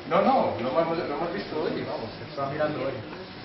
No, no, lo hemos visto hoy, vamos, estaba mirando hoy.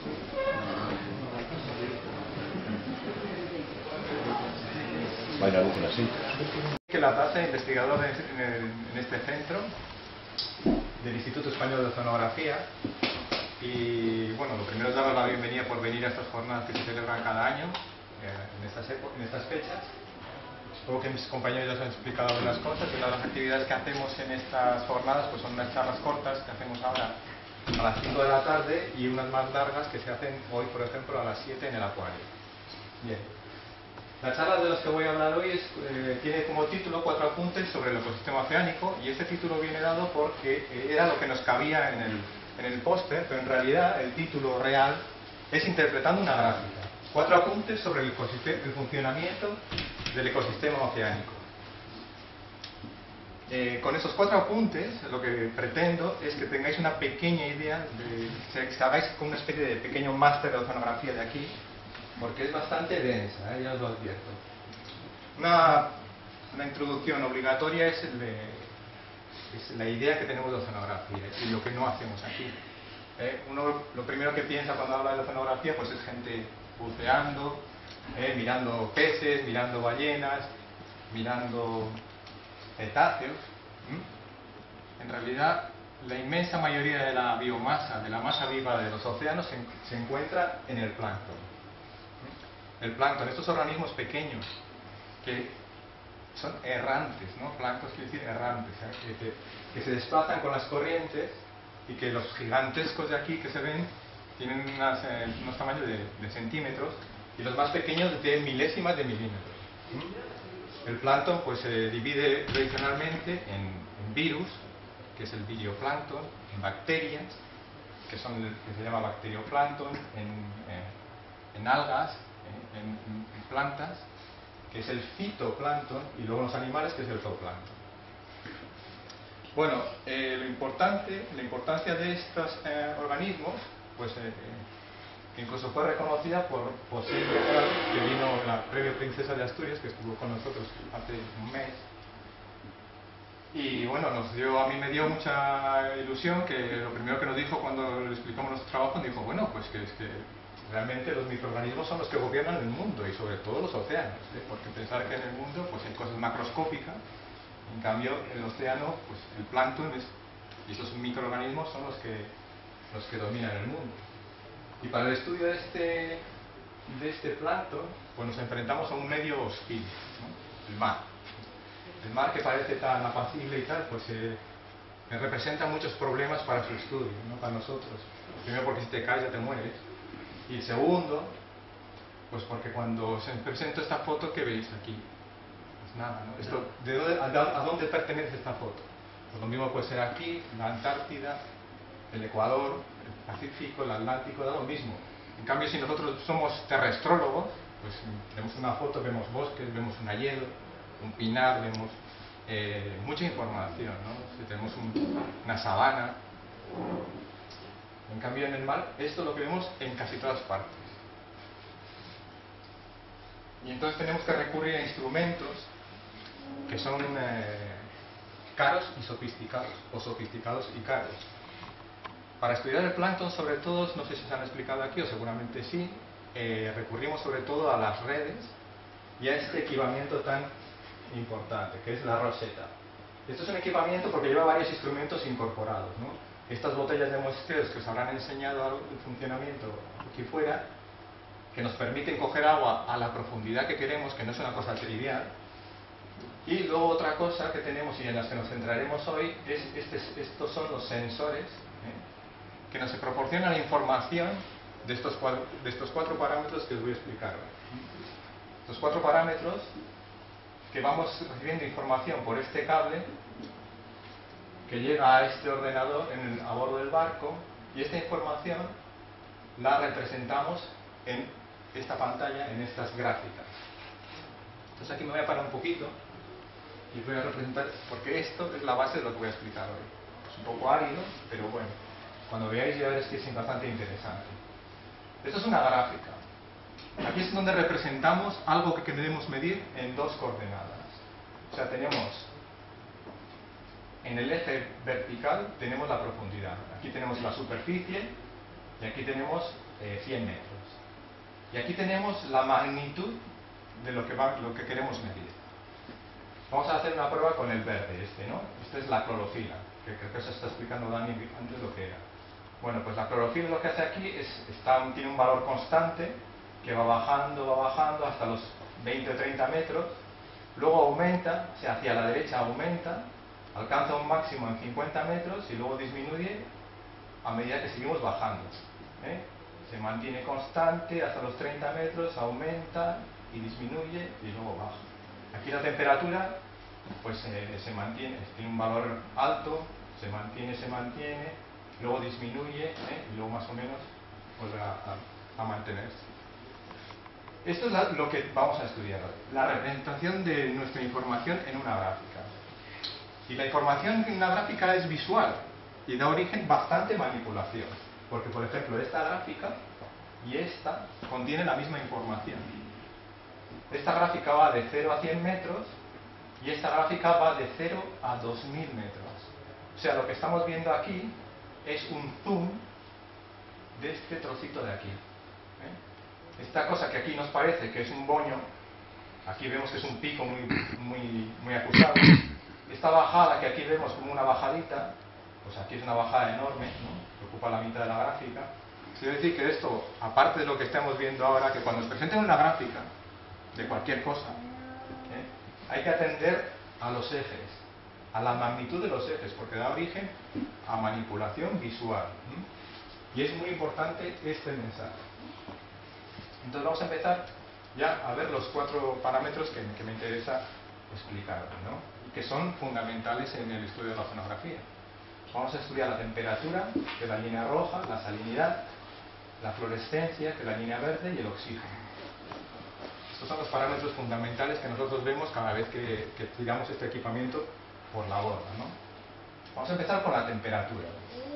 Vaya brújula, sí. Que la tasa de investigadores en este centro del Instituto Español de Oceanografía. Y bueno, lo primero es daros la bienvenida por venir a estas jornadas que se celebran cada año en estas fechas. Supongo que mis compañeros ya os han explicado algunas cosas. Y una de las actividades que hacemos en estas jornadas pues son unas charlas cortas que hacemos ahora a las 5 de la tarde y unas más largas que se hacen hoy, por ejemplo, a las 7 en el acuario. Bien. La charla de las que voy a hablar hoy tiene como título 4 apuntes sobre el ecosistema oceánico, y este título viene dado porque era lo que nos cabía en el póster, pero en realidad el título real es Interpretando una gráfica. 4 apuntes sobre el funcionamiento del ecosistema oceánico. Con esos 4 apuntes lo que pretendo es que tengáis una pequeña idea, que hagáis como una especie de pequeño máster de oceanografía de aquí, porque es bastante densa, ya os lo advierto. Una introducción obligatoria es la idea que tenemos de oceanografía y lo que no hacemos aquí. Uno lo primero que piensa cuando habla de oceanografía pues es gente buceando, mirando peces, mirando ballenas, mirando cetáceos. En realidad, la inmensa mayoría de la biomasa, de la masa viva de los océanos se encuentra en el plancton. El plancton, estos organismos pequeños que son errantes, ¿no? Plancton quiere decir errantes, que se desplazan con las corrientes, y que los gigantescos de aquí que se ven tienen unos tamaños de centímetros, y los más pequeños de milésimas de milímetros. El plancton pues se divide tradicionalmente en virus, que es el virioplancton, en bacterias, que se llama bacterioplancton, en algas, en plantas, que es el fitoplancton, y luego en los animales, que es el zooplancton. Bueno, la importancia de estos organismos, pues que incluso fue reconocida por José Leal, que vino la Premio Princesa de Asturias, que estuvo con nosotros hace un mes. Y bueno, a mí me dio mucha ilusión, que lo primero que nos dijo cuando le explicamos nuestro trabajo, nos dijo, bueno, pues que realmente los microorganismos son los que gobiernan el mundo, y sobre todo los océanos, porque pensar que en el mundo pues hay cosas macroscópicas, en cambio en el océano pues el plancton y esos microorganismos son los que dominan el mundo. Y para el estudio de este plancton pues nos enfrentamos a un medio hostil, ¿no? El mar. El mar, que parece tan apacible y tal, pues representa muchos problemas para su estudio, ¿no? Para nosotros. Primero, porque si te caes ya te mueres. Y segundo, pues porque cuando se presenta esta foto, ¿qué veis aquí? Pues nada, ¿no? ¿A dónde pertenece esta foto? Pues lo mismo puede ser aquí, la Antártida, el Ecuador, el Pacífico, el Atlántico, da lo mismo. En cambio, si nosotros somos terrestrólogos, pues vemos una foto, vemos bosques, vemos una hielo, un pinar, vemos mucha información, ¿no? Si tenemos una sabana. En cambio, en el mar, esto es lo que vemos en casi todas partes. Y entonces tenemos que recurrir a instrumentos que son caros y sofisticados, o sofisticados y caros. Para estudiar el plancton, sobre todo, no sé si se han explicado aquí, o seguramente sí, recurrimos sobre todo a las redes y a este equipamiento tan importante, que es la roseta. Esto es un equipamiento porque lleva varios instrumentos incorporados, ¿no? Estas botellas de muestreos que os habrán enseñado el funcionamiento aquí fuera, que nos permiten coger agua a la profundidad que queremos, que no es una cosa trivial. Y luego otra cosa que tenemos y en las que nos centraremos hoy es estos son los sensores que nos proporcionan la información de estos 4 parámetros que os voy a explicar hoy. Estos 4 parámetros que vamos recibiendo información por este cable que llega a este ordenador a bordo del barco, y esta información la representamos en esta pantalla, en estas gráficas. Entonces aquí me voy a parar un poquito y voy a representar, porque esto es la base de lo que voy a explicar hoy. Es un poco árido, pero bueno, cuando veáis ya veréis que es bastante interesante. Esto es una gráfica. Aquí es donde representamos algo que queremos medir en 2 coordenadas. O sea, tenemos en el eje vertical tenemos la profundidad. Aquí tenemos la superficie y aquí tenemos 100 metros. Y aquí tenemos la magnitud de lo que queremos medir. Vamos a hacer una prueba con el verde ¿no? Esta es la clorofila, que creo que se está explicando Dani antes lo que era. Bueno, pues la clorofila lo que hace aquí es, tiene un valor constante que va bajando hasta los 20 o 30 metros, luego aumenta, o sea, hacia la derecha aumenta, alcanza un máximo en 50 metros y luego disminuye a medida que seguimos bajando. Se mantiene constante hasta los 30 metros, aumenta y disminuye y luego baja. Aquí la temperatura pues se mantiene, tiene un valor alto, se mantiene, luego disminuye y luego más o menos vuelve a mantenerse. Esto es lo que vamos a estudiar hoy, la representación de nuestra información en una gráfica. Y la información en una gráfica es visual y da origen bastante manipulación, porque por ejemplo esta gráfica y esta contienen la misma información. Esta gráfica va de 0 a 100 metros y esta gráfica va de 0 a 2000 metros. O sea, lo que estamos viendo aquí es un zoom de este trocito de aquí. Esta cosa que aquí nos parece que es un boño, aquí vemos que es un pico muy acusado. Esta bajada que aquí vemos como una bajadita, pues aquí es una bajada enorme, ¿no? Que ocupa la mitad de la gráfica. Quiero decir que esto, aparte de lo que estamos viendo ahora, que cuando nos presenten una gráfica de cualquier cosa, hay que atender a los ejes, a la magnitud de los ejes, porque da origen a manipulación visual. Y es muy importante este mensaje. Entonces vamos a empezar ya a ver los 4 parámetros que me interesa explicar, ¿no? Y que son fundamentales en el estudio de la oceanografía. Vamos a estudiar la temperatura, que es la línea roja, la salinidad, la fluorescencia, que es la línea verde, y el oxígeno. Estos son los parámetros fundamentales que nosotros vemos cada vez que tiramos este equipamiento por la borda, ¿no? Vamos a empezar con la temperatura.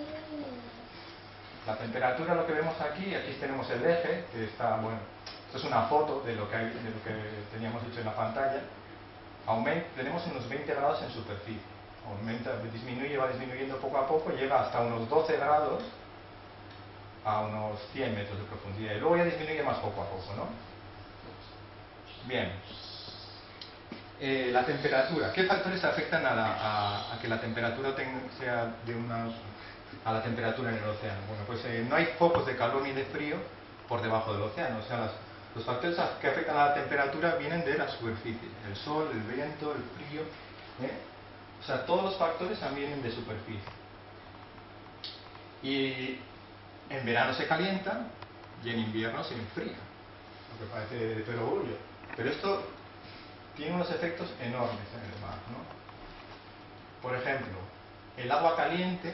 La temperatura, lo que vemos aquí tenemos el eje, que está, bueno, esto es una foto de lo que teníamos hecho en la pantalla. Tenemos unos 20 grados en superficie. Aumenta, disminuye, va disminuyendo poco a poco, llega hasta unos 12 grados a unos 100 metros de profundidad. Y luego ya disminuye más poco a poco, ¿no? Bien. La temperatura. ¿Qué factores afectan a que la temperatura sea a la temperatura en el océano? Bueno, pues no hay focos de calor ni de frío por debajo del océano. O sea, los factores que afectan a la temperatura vienen de la superficie. El sol, el viento, el frío. O sea, todos los factores también vienen de superficie. Y en verano se calienta y en invierno se enfría. Lo que parece de perogrullo. Pero esto tiene unos efectos enormes en el mar, ¿no? Por ejemplo, el agua caliente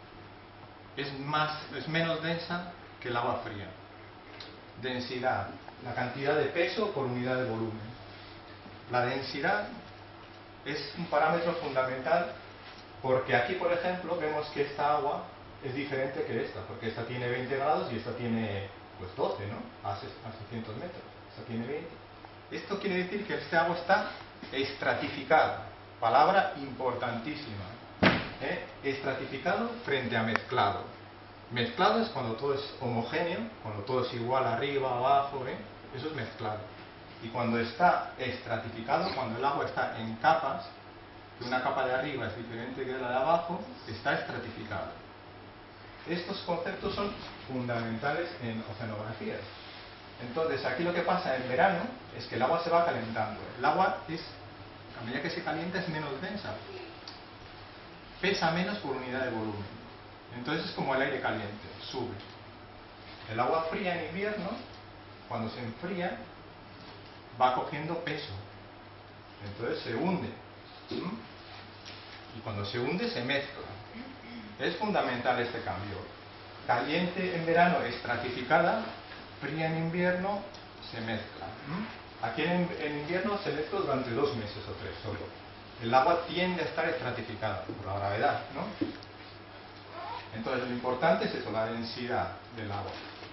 es menos densa que el agua fría. Densidad, la cantidad de peso por unidad de volumen. La densidad es un parámetro fundamental porque aquí, por ejemplo, vemos que esta agua es diferente que esta, porque esta tiene 20 grados y esta tiene pues 12, ¿no? A 600 metros. Esta tiene 20. Esto quiere decir que este agua está estratificada. Palabra importantísima. Estratificado frente a mezclado. Mezclado es cuando todo es homogéneo, cuando todo es igual arriba, abajo, eso es mezclado. Y cuando está estratificado, cuando el agua está en capas, que una capa de arriba es diferente que la de abajo, está estratificado. Estos conceptos son fundamentales en oceanografía. Entonces, aquí lo que pasa en verano es que el agua se va calentando. El agua a medida que se calienta, es menos densa. Pesa menos por unidad de volumen. Entonces es como el aire caliente, sube. El agua fría en invierno, cuando se enfría, va cogiendo peso. Entonces se hunde. Y cuando se hunde, se mezcla. Es fundamental este cambio. Caliente en verano, estratificada. Fría en invierno, se mezcla. Aquí en invierno se mezcla durante 2 meses o 3 solo. El agua tiende a estar estratificada por la gravedad, ¿no? Entonces lo importante es eso, la densidad del agua.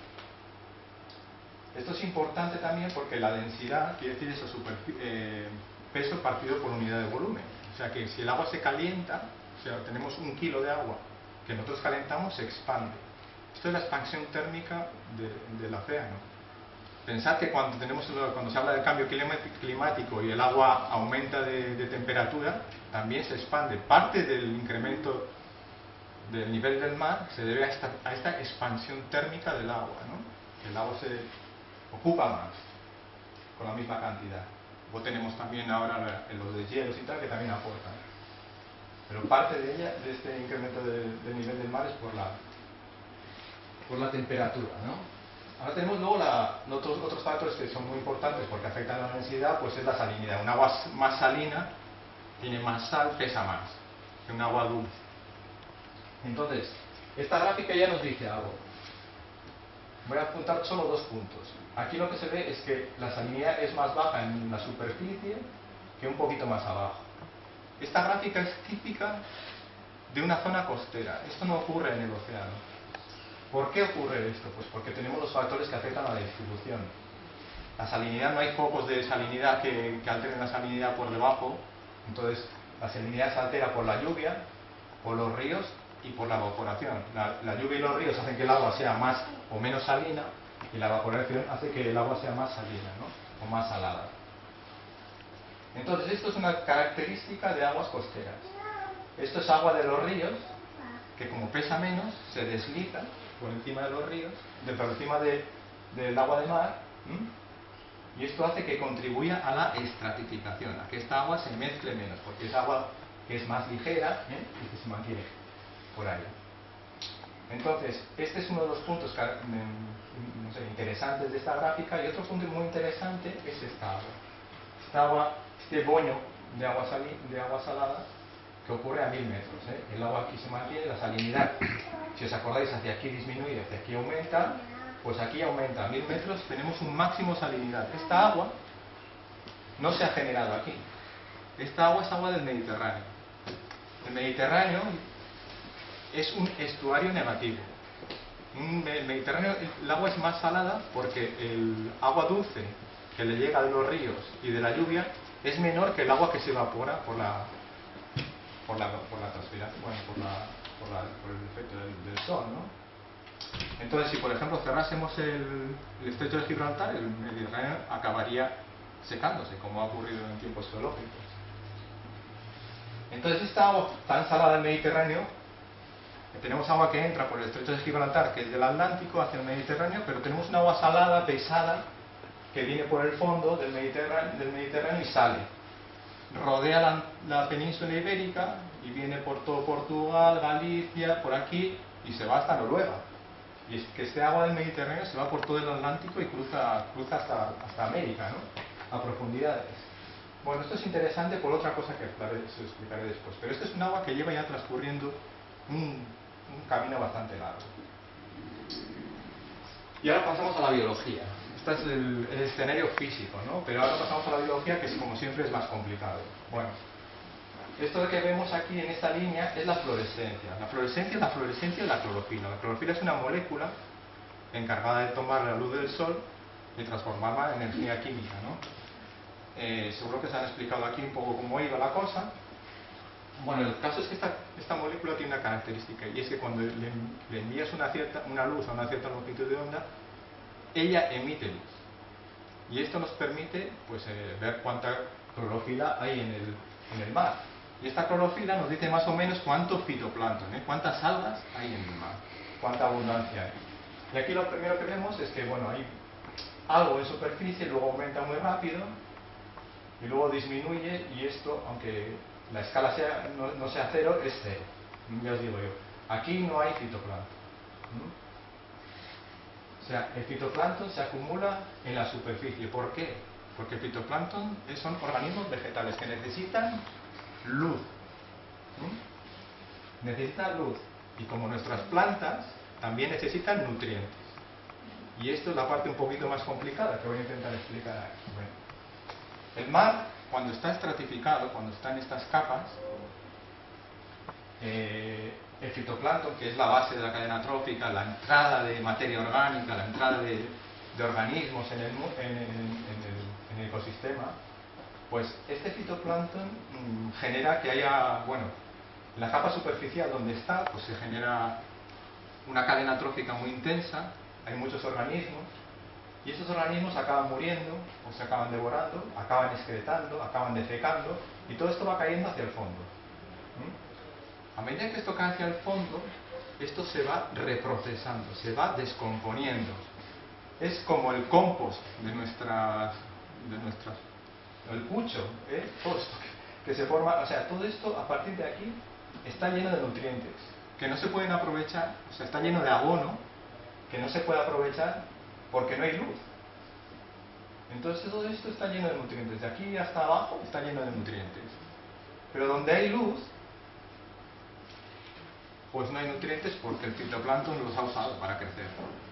Esto es importante también porque la densidad quiere decir eso, peso partido por unidad de volumen. O sea que si el agua se calienta, O sea, tenemos 1 kilo de agua que nosotros calentamos, se expande. Esto es la expansión térmica del océano. Pensad que cuando se habla del cambio climático y el agua aumenta de temperatura, también se expande. Parte del incremento del nivel del mar se debe a esta expansión térmica del agua, ¿no? El agua se ocupa más con la misma cantidad. Luego tenemos también ahora los deshielos y tal que también aportan. Pero parte de ella, de este incremento del nivel del mar, es por la temperatura, ¿no? Ahora tenemos luego otros factores que son muy importantes porque afectan a la densidad, pues es la salinidad. Un agua más salina tiene más sal, pesa más que un agua dulce. Entonces, esta gráfica ya nos dice algo. Voy a apuntar solo 2 puntos. Aquí lo que se ve es que la salinidad es más baja en la superficie que un poquito más abajo. Esta gráfica es típica de una zona costera. Esto no ocurre en el océano. ¿Por qué ocurre esto? Pues porque tenemos los factores que afectan a la distribución. La salinidad, no hay focos de salinidad que alteren la salinidad por debajo. Entonces, la salinidad se altera por la lluvia, por los ríos y por la evaporación. La lluvia y los ríos hacen que el agua sea más o menos salina, y la evaporación hace que el agua sea más salina, ¿no? O más salada. Entonces, esto es una característica de aguas costeras. Esto es agua de los ríos, que como pesa menos, se desliza por encima de los ríos, por encima del agua de mar, y esto hace que contribuya a la estratificación, a que esta agua se mezcle menos, porque es agua que es más ligera y que se mantiene por ahí. Entonces, este es uno de los puntos interesantes de esta gráfica, y otro punto muy interesante es esta agua, este boño de agua salada que ocurre a 1000 metros. El agua aquí se mantiene, la salinidad, si os acordáis, hacia aquí disminuye, hacia aquí aumenta, pues aquí aumenta. A 1000 metros tenemos un máximo salinidad. Esta agua no se ha generado aquí. Esta agua es agua del Mediterráneo. El Mediterráneo es un estuario negativo. En el Mediterráneo el agua es más salada porque el agua dulce que le llega de los ríos y de la lluvia es menor que el agua que se evapora por la transpiración, bueno, por el efecto del sol, ¿no? Entonces, si por ejemplo cerrásemos el estrecho de Gibraltar, el Mediterráneo acabaría secándose, como ha ocurrido en tiempos geológicos. Entonces, esta agua tan salada del Mediterráneo, tenemos agua que entra por el estrecho de Gibraltar, que es del Atlántico, hacia el Mediterráneo, pero tenemos una agua salada, pesada, que viene por el fondo del Mediterráneo y sale. Rodea la península ibérica y viene por todo Portugal, Galicia, por aquí, y se va hasta Noruega. Y es que este agua del Mediterráneo se va por todo el Atlántico y cruza hasta América, ¿no? A profundidades. Bueno, esto es interesante por otra cosa que os explicaré después, pero esto es un agua que lleva ya transcurriendo un camino bastante largo. Y ahora pasamos a la biología. Este es el escenario físico, ¿no? Pero ahora pasamos a la biología, que es, como siempre, es más complicado. Bueno, esto que vemos aquí en esta línea es la fluorescencia. La fluorescencia es la fluorescencia de la clorofila. La clorofila es una molécula encargada de tomar la luz del sol y transformarla en energía química, ¿no? Seguro que se han explicado aquí un poco cómo iba la cosa. Bueno, el caso es que esta molécula tiene una característica, y es que cuando le envías una luz a una cierta longitud de onda, ella emite luz. Y esto nos permite, pues, ver cuánta clorofila hay en el mar. Y esta clorofila nos dice más o menos cuánto fitoplancton, cuántas algas hay en el mar, cuánta abundancia hay. Y aquí lo primero que vemos es que, bueno, hay algo en superficie, luego aumenta muy rápido y luego disminuye, y esto, aunque la escala no sea cero, es cero. Ya os digo yo, aquí no hay fitoplancton. O sea, el fitoplancton se acumula en la superficie. ¿Por qué? Porque el fitoplancton son organismos vegetales que necesitan luz. Necesitan luz. Y como nuestras plantas, también necesitan nutrientes. Y esto es la parte un poquito más complicada que voy a intentar explicar aquí. Bueno, el mar, cuando está estratificado, cuando está en estas capas, el fitoplancton, que es la base de la cadena trófica, la entrada de materia orgánica, la entrada de organismos en el ecosistema, pues este fitoplancton genera que haya, bueno, En la capa superficial donde está, pues se genera una cadena trófica muy intensa, hay muchos organismos, y esos organismos acaban muriendo, o se acaban devorando, acaban excretando, acaban defecando, y todo esto va cayendo hacia el fondo. A medida que esto cae hacia el fondo, esto se va reprocesando, se va descomponiendo. Es como el compost de nuestras el pucho, todo esto que se forma, o sea, todo esto a partir de aquí está lleno de nutrientes que no se pueden aprovechar, o sea, está lleno de abono que no se puede aprovechar porque no hay luz. Entonces todo esto está lleno de nutrientes, de aquí hasta abajo está lleno de nutrientes. Pero donde hay luz, pues no hay nutrientes porque el fitoplancton los ha usado para crecer.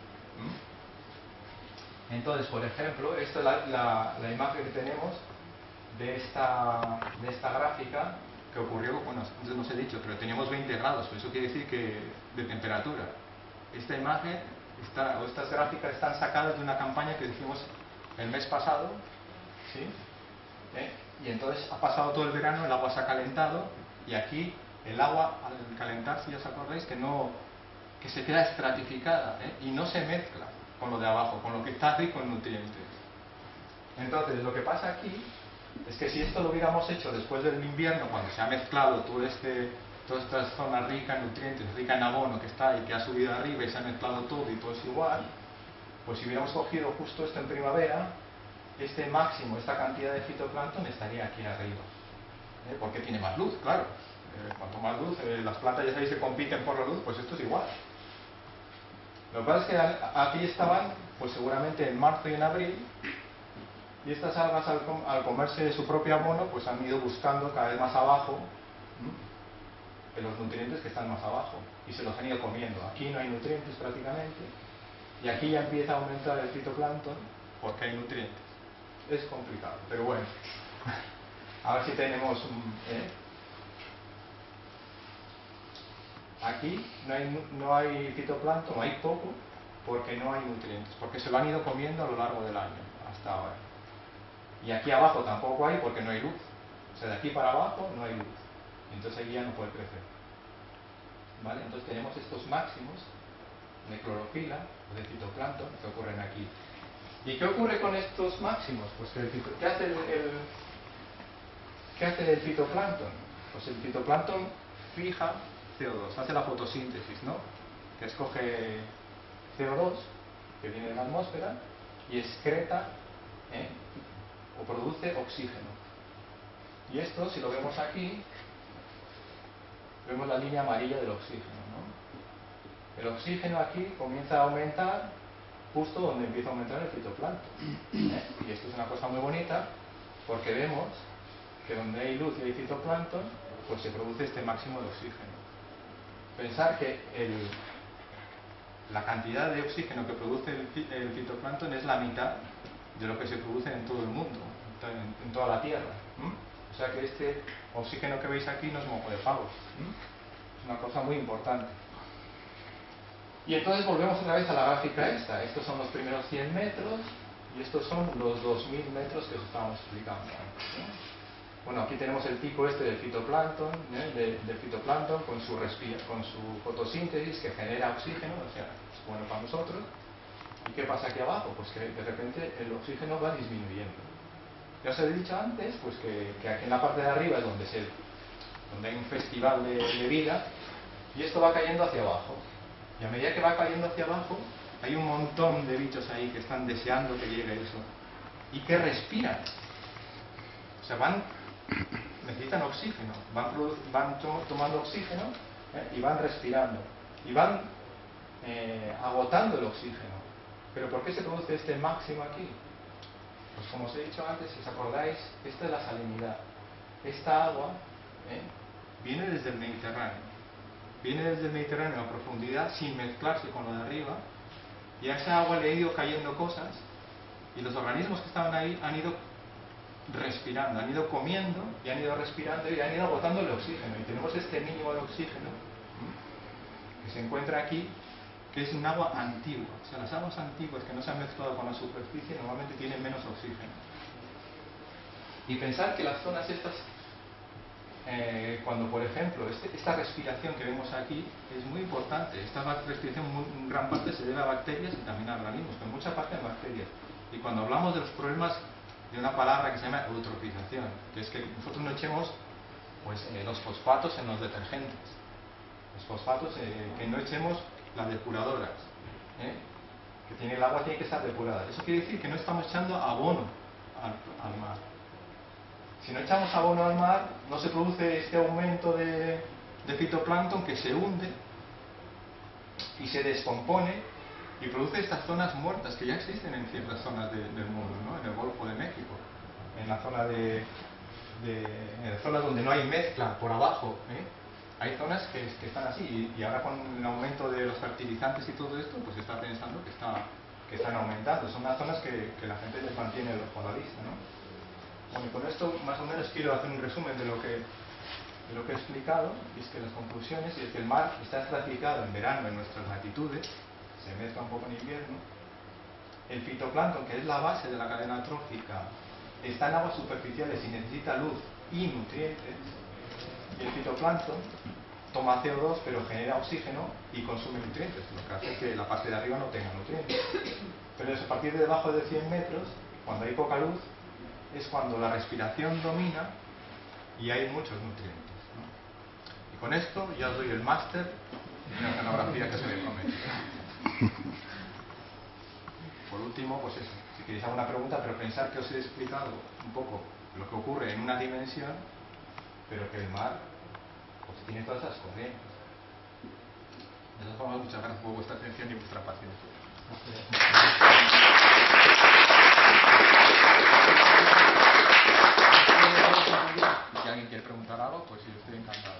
Entonces, por ejemplo, esta es la imagen que tenemos de esta gráfica que ocurrió, bueno, antes no os he dicho, pero teníamos 20 grados, pues eso quiere decir que de temperatura. Esta imagen, o estas gráficas están sacadas de una campaña que hicimos el mes pasado, ¿sí? Y entonces ha pasado todo el verano, el agua se ha calentado, y aquí el agua al calentar, si os acordáis, que se queda estratificada, y no se mezcla con lo de abajo, con lo que está rico en nutrientes. Entonces, lo que pasa aquí es que si esto lo hubiéramos hecho después del invierno, cuando se ha mezclado toda esta zona rica en nutrientes, rica en abono que está ahí, que ha subido arriba y se ha mezclado todo y todo es igual, pues si hubiéramos cogido justo esto en primavera, este máximo, esta cantidad de fitoplancton estaría aquí arriba. Porque tiene más luz, claro. Cuanto más luz, las plantas ya sabéis que compiten por la luz, pues esto es igual. Lo que pasa es que aquí estaban, pues seguramente en marzo y en abril, y estas algas al comerse su propio abono, pues han ido buscando cada vez más abajo los nutrientes que están más abajo, y se los han ido comiendo. Aquí no hay nutrientes prácticamente, y aquí ya empieza a aumentar el fitoplancton porque hay nutrientes. Es complicado, pero bueno. A ver si tenemos Aquí no hay fitoplancton, no hay poco, porque no hay nutrientes, porque se lo han ido comiendo a lo largo del año, hasta ahora. Y aquí abajo tampoco hay porque no hay luz. O sea, de aquí para abajo no hay luz. Entonces ahí ya no puede crecer. ¿Vale? Entonces tenemos estos máximos de clorofila o de fitoplancton que ocurren aquí. ¿Y qué ocurre con estos máximos? Pues ¿qué hace el fitoplancton? Pues el fitoplancton fija CO2, hace la fotosíntesis, ¿no? Que escoge CO2, que viene de la atmósfera, y excreta o produce oxígeno. Y esto, si lo vemos aquí, vemos la línea amarilla del oxígeno, ¿no? El oxígeno aquí comienza a aumentar justo donde empieza a aumentar el fitoplancton. Y esto es una cosa muy bonita, porque vemos que donde hay luz y hay fitoplancton, pues se produce este máximo de oxígeno. Pensar que la cantidad de oxígeno que produce el fitoplancton es la mitad de lo que se produce en todo el mundo, en toda la Tierra. O sea que este oxígeno que veis aquí no es moco de pavo. Es una cosa muy importante. Y entonces volvemos otra vez a la gráfica esta. Estos son los primeros 100 metros y estos son los 2000 metros que os estábamos explicando antes, ¿no? Bueno, aquí tenemos el pico este del fitoplancton, del fitoplancton con su fotosíntesis que genera oxígeno, o sea, es bueno para nosotros. ¿Y qué pasa aquí abajo? Pues que de repente el oxígeno va disminuyendo. Ya os he dicho antes, pues que aquí en la parte de arriba es donde hay un festival de vida, y esto va cayendo hacia abajo. Y a medida que va cayendo hacia abajo, hay un montón de bichos ahí que están deseando que llegue eso, y que respiran. O sea, necesitan oxígeno, van tomando oxígeno y van respirando y van agotando el oxígeno. ¿Pero por qué se produce este máximo aquí? Pues como os he dicho antes, si os acordáis, esta es la salinidad. Esta agua viene desde el Mediterráneo. Viene desde el Mediterráneo a profundidad sin mezclarse con lo de arriba, y a esa agua le han ido cayendo cosas, y los organismos que estaban ahí han ido respirando, han ido comiendo y han ido respirando y han ido agotando el oxígeno, y tenemos este mínimo de oxígeno que se encuentra aquí, que es un agua antigua. O sea, las aguas antiguas que no se han mezclado con la superficie normalmente tienen menos oxígeno. Y pensar que las zonas estas cuando, por ejemplo, esta respiración que vemos aquí es muy importante. Esta respiración en gran parte se debe a bacterias y también a organismos, pero en mucha parte a bacterias. Y cuando hablamos de los problemas de una palabra que se llama eutrofización, que es que nosotros no echemos pues, los fosfatos en los detergentes, los fosfatos, que no echemos las depuradoras, que tiene el agua tiene que estar depurada. Eso quiere decir que no estamos echando abono al mar. Si no echamos abono al mar, no se produce este aumento de fitoplancton que se hunde y se descompone y produce estas zonas muertas que ya existen en ciertas zonas del mundo, ¿no? En el Golfo de México, en la zona en la zona donde no hay mezcla por abajo, hay zonas que están así y ahora con el aumento de los fertilizantes y todo esto, pues se está pensando que están aumentando. Son unas zonas que la gente les mantiene el ojo a la vista, ¿no? Bueno, y con esto más o menos quiero hacer un resumen de lo que he explicado, y es que las conclusiones es que el mar está estratificado en verano en nuestras latitudes, se mezcla un poco en invierno. El fitoplancton, que es la base de la cadena trófica, está en aguas superficiales y necesita luz y nutrientes. Y el fitoplancton toma CO2 pero genera oxígeno y consume nutrientes, lo que hace que la parte de arriba no tenga nutrientes. Pero es a partir de debajo de 100 metros, cuando hay poca luz, es cuando la respiración domina y hay muchos nutrientes, ¿no? Y con esto ya os doy el máster en oceanografía que se me promete. Por último, pues eso, si queréis alguna pregunta, pero pensar que os he explicado un poco lo que ocurre en una dimensión, pero que el mar pues tiene todas esas corrientes. De todas formas, muchas gracias por vuestra atención y vuestra paciencia. Si alguien quiere preguntar algo, pues yo estoy encantado.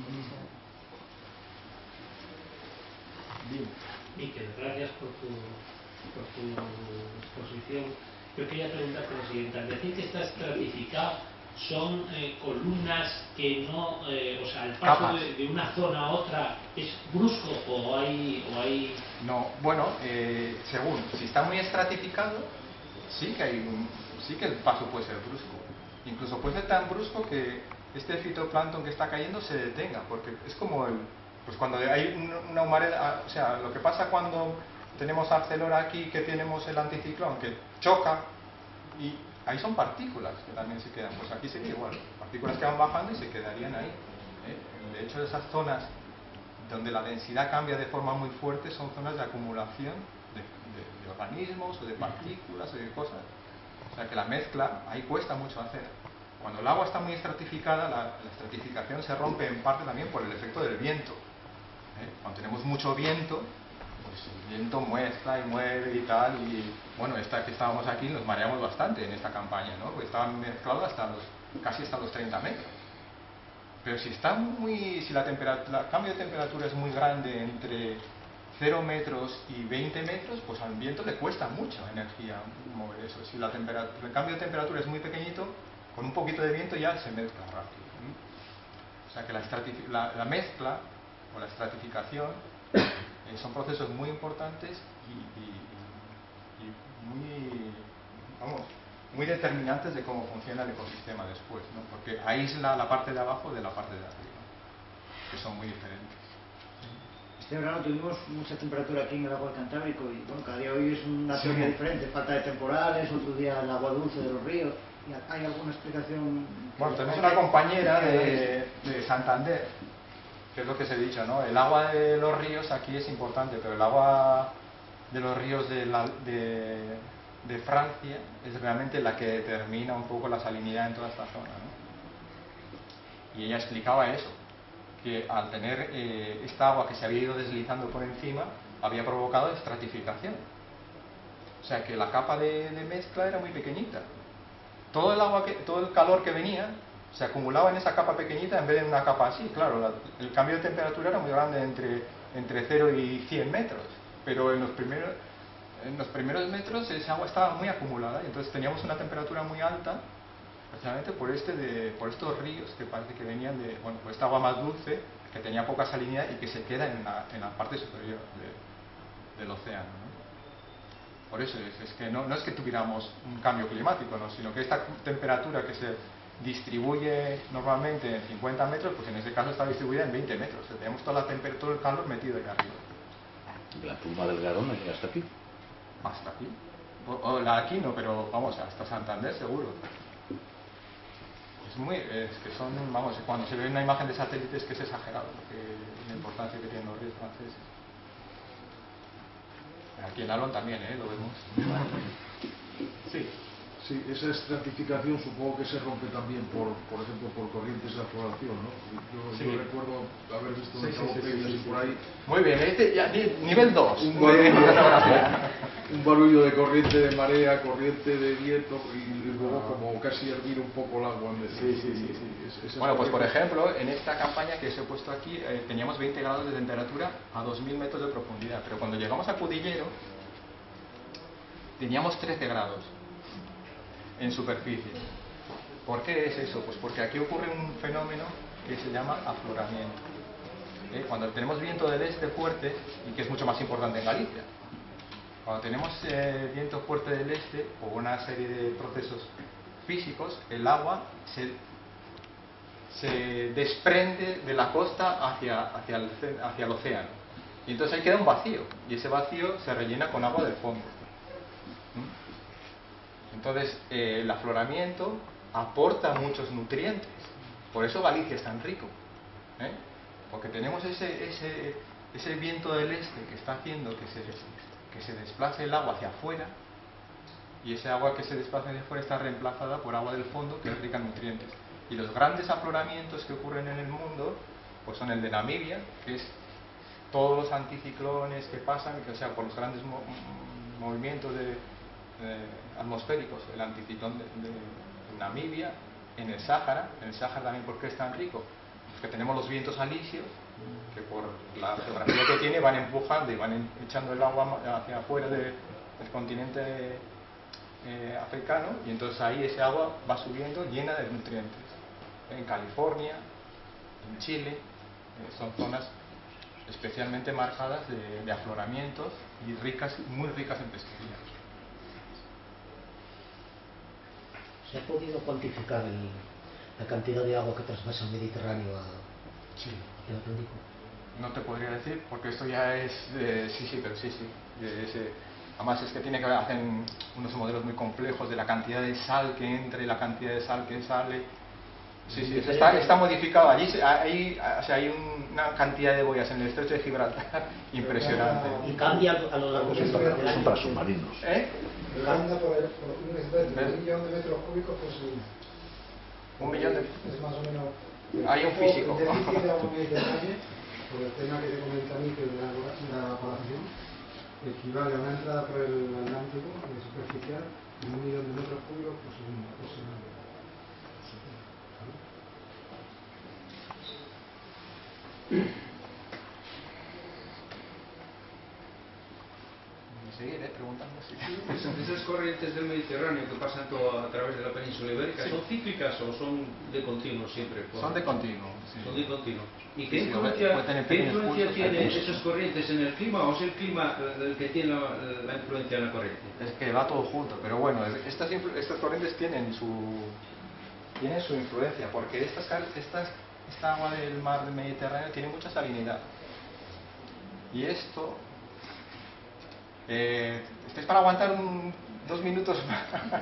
Bien. Miquel, gracias por tu exposición. Yo quería preguntarte lo siguiente. Al decir que está estratificado, ¿son columnas que no, o sea, el paso de una zona a otra es brusco o hay... No, bueno, según, si está muy estratificado, sí que el paso puede ser brusco. Incluso puede ser tan brusco que este fitoplancton que está cayendo se detenga, porque es como pues cuando hay una humareda, o sea, lo que pasa cuando tenemos Arcelor aquí, que tenemos el anticiclón, que choca, y ahí son partículas que también se quedan, pues aquí sería igual, partículas que van bajando y se quedarían ahí. De hecho, esas zonas donde la densidad cambia de forma muy fuerte son zonas de acumulación de organismos o de partículas o de cosas. O sea que la mezcla ahí cuesta mucho hacer. Cuando el agua está muy estratificada, la estratificación se rompe en parte también por el efecto del viento. Cuando tenemos mucho viento, pues el viento mezcla y mueve y tal, y bueno, esta que estábamos aquí nos mareamos bastante en esta campaña, ¿no? Porque estaban mezclados casi hasta los 30 metros. Pero si el cambio de temperatura es muy grande entre 0 metros y 20 metros, pues al viento le cuesta mucha energía mover eso. Si el cambio de temperatura es muy pequeñito, con un poquito de viento ya se mezcla rápido. O sea que la mezcla o la estratificación son procesos muy importantes y muy determinantes de cómo funciona el ecosistema después, ¿no? Porque aísla la parte de abajo de la parte de arriba, que son muy diferentes. Este verano tuvimos mucha temperatura aquí en el agua del Cantábrico y bueno, cada día hoy es una teoría diferente, falta de temporales, otro día el agua dulce de los ríos. ¿Hay alguna explicación? Bueno, tenemos una compañera de Santander, que es lo que se ha dicho, ¿no? El agua de los ríos aquí es importante, pero el agua de los ríos de Francia es realmente la que determina un poco la salinidad en toda esta zona, ¿no? Y ella explicaba eso, que al tener esta agua que se había ido deslizando por encima, había provocado estratificación. O sea que la capa de mezcla era muy pequeñita. Todo el calor que venía se acumulaba en esa capa pequeñita en vez de en una capa así. Claro, el cambio de temperatura era muy grande entre 0 y 100 metros, pero en los primeros metros esa agua estaba muy acumulada y entonces teníamos una temperatura muy alta, precisamente por estos ríos que parece que venían por esta agua más dulce, que tenía poca salinidad y que se queda en la parte superior del océano, ¿no? Por eso es que no es que tuviéramos un cambio climático, ¿no? Sino que esta temperatura que distribuye normalmente en 50 metros, pues en este caso está distribuida en 20 metros. O sea, tenemos toda la temperatura, todo el calor metido ahí arriba. La tumba del Garona llega hasta aquí. Hasta aquí. O la de aquí no, pero vamos, hasta Santander seguro. Es que son, vamos, cuando se ve una imagen de satélite es que es exagerado la importancia que tienen los ríos franceses. Aquí en Alon también, lo vemos. Sí. Sí, esa estratificación supongo que se rompe también por ejemplo, por corrientes de afloración, ¿no? Yo recuerdo haber visto en Cabo Peñas y por ahí... Muy bien, ya, nivel 2. Un barullo de corriente de marea, corriente de viento y luego como casi hervir un poco el agua. Bueno, pues por ejemplo, en esta campaña que os he puesto aquí, teníamos 20 grados de temperatura a 2000 metros de profundidad, pero cuando llegamos a Cudillero teníamos 13 grados en superficie. ¿Por qué es eso? Pues porque aquí ocurre un fenómeno que se llama afloramiento. Cuando tenemos viento del este fuerte, y que es mucho más importante en Galicia, cuando tenemos viento fuerte del este o una serie de procesos físicos, el agua se desprende de la costa hacia el océano. Y entonces ahí queda un vacío, y ese vacío se rellena con agua del fondo. Entonces, el afloramiento aporta muchos nutrientes. Por eso Galicia es tan rico. Porque tenemos ese viento del este que está haciendo que se desplace el agua hacia afuera, y ese agua que se desplaza hacia afuera está reemplazada por agua del fondo que es rica en nutrientes. Y los grandes afloramientos que ocurren en el mundo pues son el de Namibia, que es todos los anticiclones que pasan, o sea, por los grandes movimientos atmosféricos, el anticiclón de Namibia, en el Sáhara también. ¿Por qué es tan rico? Porque tenemos los vientos alisios que por la geografía que tiene van empujando y van echando el agua hacia afuera del continente africano, y entonces ahí ese agua va subiendo llena de nutrientes. En California, en Chile, son zonas especialmente marcadas de afloramientos y muy ricas en pesquería. ¿Se ha podido cuantificar la cantidad de agua que trasvasa el Mediterráneo Sí. al Atlántico? No te podría decir, porque esto ya es... pero sí. Además es que hacen unos modelos muy complejos de la cantidad de sal que entra y la cantidad de sal que sale. Sí, eso está modificado. Allí hay una cantidad de boyas en el estrecho de Gibraltar impresionante. Y cambia a lo largo del año. Son para submarinos. Anda por un millón de metros cúbicos por segundo. Un millón de... Es más o menos... Hay un físico. El déficit de agua mediterránea, por el tema que te comento a mí, que de la evaporación, equivale a una entrada por el Atlántico superficial de 1 millón de metros cúbicos por segundo aproximadamente. Seguiré preguntando. Esas corrientes del Mediterráneo que pasan a través de la península ibérica, ¿son cíclicas o son de continuo siempre? Son de continuo. Sí. Son de continuo. ¿Y Sí, qué influencia tienen hay esas corrientes en el clima, o es el clima el que tiene la influencia en la corriente? Es que va todo junto, pero bueno, estas corrientes tienen su influencia, porque esta agua del mar del Mediterráneo tiene mucha salinidad. Y esto... ¿estáis para aguantar 2 minutos más? Vamos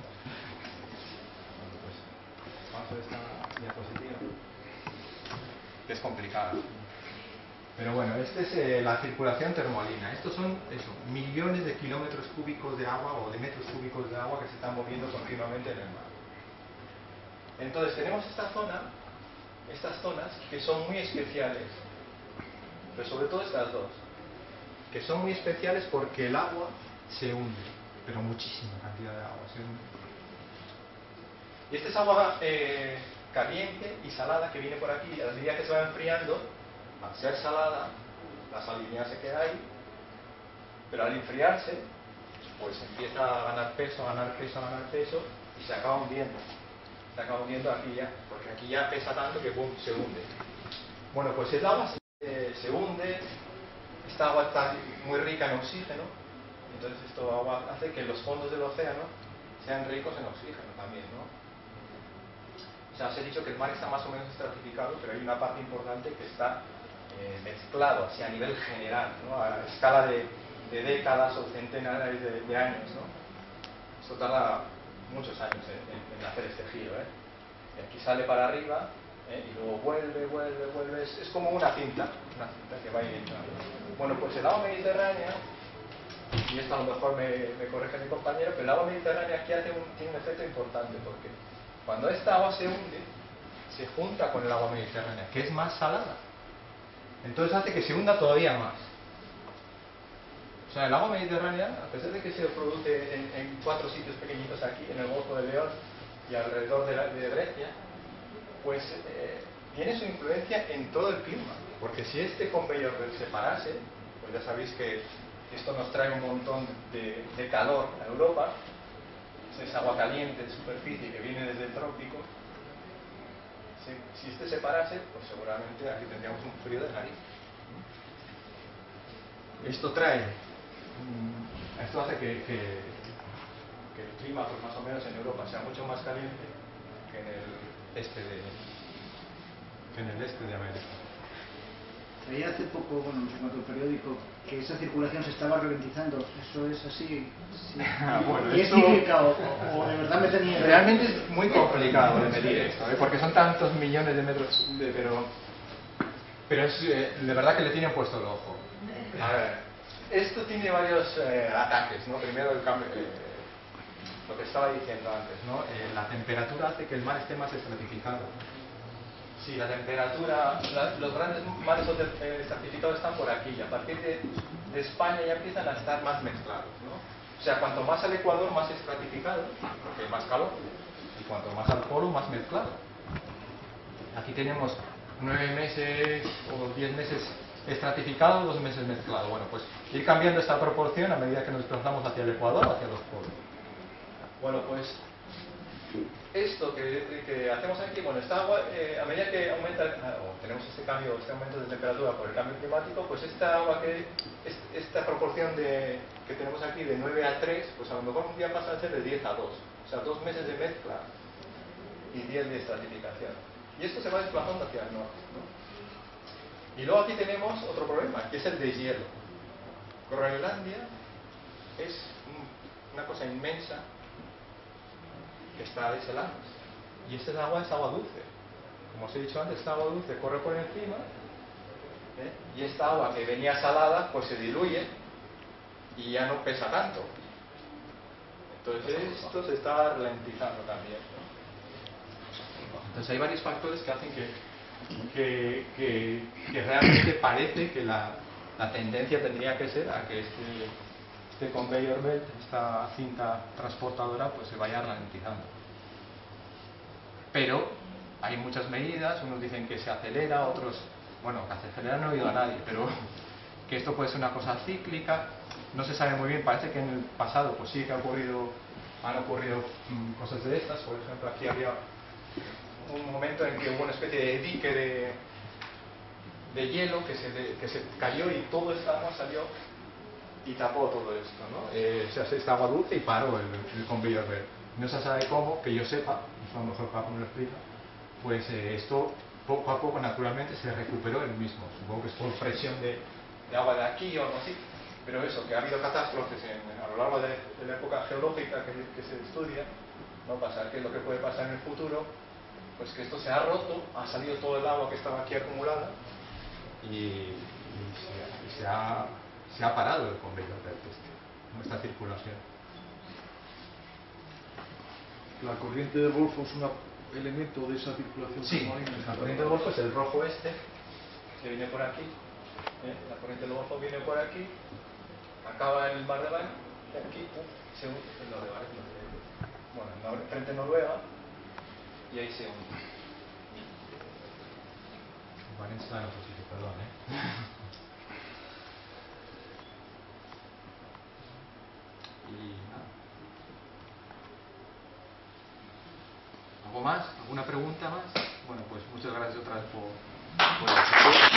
a ver esta diapositiva, que es complicada. Pero bueno, esta es la circulación termolina. Estos son millones de kilómetros cúbicos de agua o de metros cúbicos de agua que se están moviendo continuamente en el mar. Entonces tenemos estas zonas que son muy especiales, pero sobre todo estas dos, que son muy especiales porque el agua se hunde, pero muchísima cantidad de agua se hunde. Y esta es agua caliente y salada que viene por aquí, y a medida que se va enfriando, al ser salada, la salinidad se queda ahí, pero al enfriarse, pues empieza a ganar peso, y se acaba hundiendo. Se acaba hundiendo aquí ya, porque aquí ya pesa tanto que boom, se hunde. Bueno, pues el agua se hunde. Esta agua está muy rica en oxígeno, entonces esto hace que los fondos del océano sean ricos en oxígeno también, ¿no? sea, os he dicho que el mar está más o menos estratificado, pero hay una parte importante que está mezclado, así a nivel general, ¿no? A escala de décadas o centenares de años, ¿no? Esto tarda muchos años en hacer este giro, ¿eh? Y aquí sale para arriba, y luego vuelve, es como una cinta que va yendo. Bueno, pues el agua mediterránea, y esto a lo mejor me corrige mi compañero, pero el agua mediterránea aquí tiene un efecto importante, porque cuando esta agua se hunde, se junta con el agua mediterránea, que es más salada. Entonces hace que se hunda todavía más. O sea, el agua mediterránea, a pesar de que se produce en 4 sitios pequeñitos aquí, en el Golfo de León y alrededor de Grecia, pues tiene su influencia en todo el clima. Porque si este conveyor se parase, pues ya sabéis que esto nos trae un montón de calor a Europa, es agua caliente de superficie que viene desde el trópico. Si este se parase, pues seguramente aquí tendríamos un frío de nariz. Esto hace que el clima, pues más o menos en Europa, sea mucho más caliente que en el este de América. Leí hace poco, bueno, en cuanto al periódico, que esa circulación se estaba ralentizando. ¿Eso es así? Sí. Bueno, ¿Y es cíclica o de verdad me tenía...? Realmente es muy complicado de medir esto, porque son tantos millones de metros, pero es de verdad que le tienen puesto el ojo. A ver, esto tiene varios ataques, ¿no? Primero el cambio, lo que estaba diciendo antes, ¿no? La temperatura hace que el mar esté más estratificado. Sí, la temperatura, los grandes mares estratificados están por aquí, y a partir de España ya empiezan a estar más mezclados, ¿no? O sea, cuanto más al ecuador, más estratificado, porque hay más calor, y cuanto más al polo, más mezclado. Aquí tenemos 9 meses o 10 meses estratificado, 2 meses mezclado. Bueno, pues ir cambiando esta proporción a medida que nos desplazamos hacia el ecuador, hacia los polos. Bueno, pues esto que hacemos aquí, bueno, esta agua, a medida que aumenta, o tenemos este aumento de temperatura por el cambio climático, pues esta agua esta proporción que tenemos aquí de 9 a 3, pues a lo mejor un día pasa a ser de 10 a 2. O sea, 2 meses de mezcla y 10 de estratificación. Y esto se va desplazando hacia el norte, ¿no? Y luego aquí tenemos otro problema, que es el deshielo. Groenlandia es una cosa inmensa que está deshelando. Y esta agua es agua dulce. Como os he dicho antes, esta agua dulce corre por encima, y esta agua que venía salada, pues se diluye y ya no pesa tanto. Entonces esto se está ralentizando también, ¿no? Entonces hay varios factores que hacen que realmente parece que la tendencia tendría que ser a que este conveyor belt, esta cinta transportadora, pues se vaya ralentizando. Pero hay muchas medidas, unos dicen que se acelera, otros, bueno, que se acelera no he oído a nadie, pero que esto puede ser una cosa cíclica, no se sabe muy bien, parece que en el pasado pues sí que han ocurrido cosas de estas. Por ejemplo, aquí había un momento en que hubo una especie de dique de hielo que se cayó y todo esta agua salió y tapó todo esto, ¿no? Se hace esta agua dulce y paró el conveyor belt. No se sabe cómo, que yo sepa, a lo mejor Paco me lo explica, pues esto poco a poco naturalmente se recuperó el mismo. Supongo que es por presión de agua de aquí o algo así, pero eso, que ha habido catástrofes a lo largo de la época geológica que se estudia, ¿no? Pasar, ¿qué es lo que puede pasar en el futuro? Pues que esto se ha roto, ha salido todo el agua que estaba aquí acumulada y se ha parado el conveyor belt esta circulación. La corriente del Golfo es un elemento de esa circulación submarina. La corriente del Golfo es el rojo que viene por aquí. La corriente del Golfo viene por aquí, acaba en el mar de Báltico, aquí se une en lo de Báltico, bueno, frente a Noruega, y ahí se hunde. Valencia está en otro sitio, perdón, Y nada. ¿Algo más? ¿Alguna pregunta más? Bueno, pues muchas gracias otra vez por el